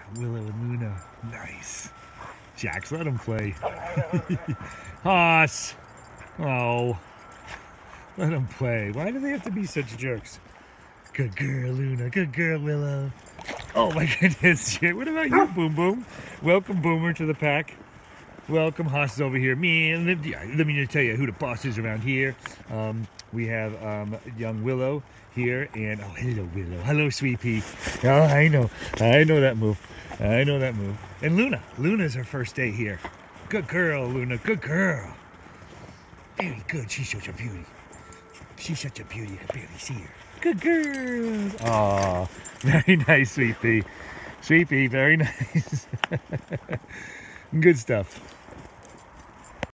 Willow and Luna. Nice. Jax, let him play. Haas. Oh. Let them play. Why do they have to be such jerks? Good girl, Luna. Good girl, Willow. Oh my goodness. What about you, Boom Boom? Welcome, Boomer, to the pack. Welcome, Haas is over here. Man, let me just tell you who the boss is around here. We have young Willow here, and oh, hello, Willow. Hello, Sweet Pea. Oh, I know that move. I know that move. And Luna. Luna's her first day here. Good girl, Luna. Good girl. Very good. She's such a beauty. She's such a beauty. I can barely see her. Good girls. Aw, very nice, Sweet Pea. Sweet Pea, very nice. Good stuff.